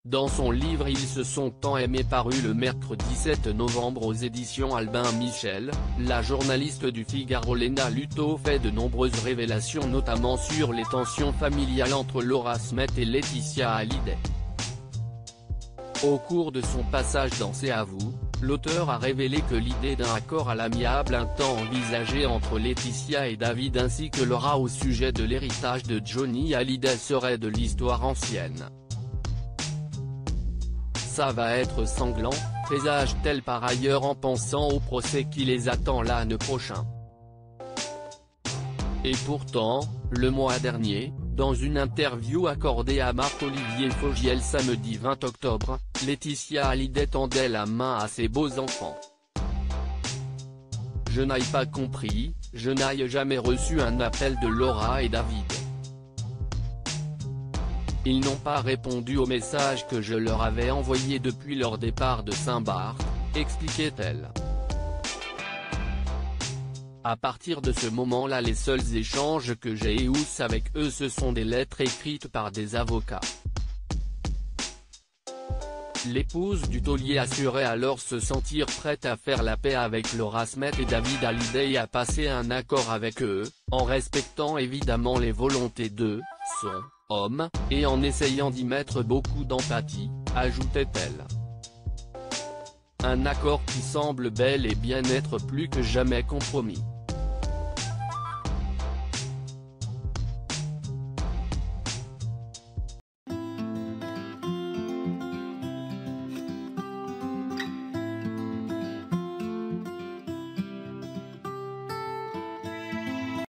Dans son livre Ils se sont tant aimés paru le mercredi 7 novembre aux éditions Albin Michel, la journaliste du Figaro Léna Luto fait de nombreuses révélations notamment sur les tensions familiales entre Laura Smet et Laetitia Hallyday. Au cours de son passage dans C'est à vous, l'auteur a révélé que l'idée d'un accord à l'amiable un temps envisagé entre Laetitia et David ainsi que Laura au sujet de l'héritage de Johnny Hallyday serait de l'histoire ancienne. Ça va être sanglant, présage-t-elle par ailleurs en pensant au procès qui les attend l'année prochaine. Et pourtant, le mois dernier, dans une interview accordée à Marc-Olivier Fogiel samedi 20 octobre, Laetitia Hallyday tendait la main à ses beaux enfants. Je n'ai pas compris, je n'ai jamais reçu un appel de Laura et David. Ils n'ont pas répondu au message que je leur avais envoyé depuis leur départ de Saint-Barth, expliquait-elle. À partir de ce moment-là les seuls échanges que j'ai eus avec eux ce sont des lettres écrites par des avocats. L'épouse du taulier assurait alors se sentir prête à faire la paix avec Laura Smet et David Hallyday et à passer un accord avec eux, en respectant évidemment les volontés de son homme, et en essayant d'y mettre beaucoup d'empathie, ajoutait-elle. Un accord qui semble bel et bien être plus que jamais compromis.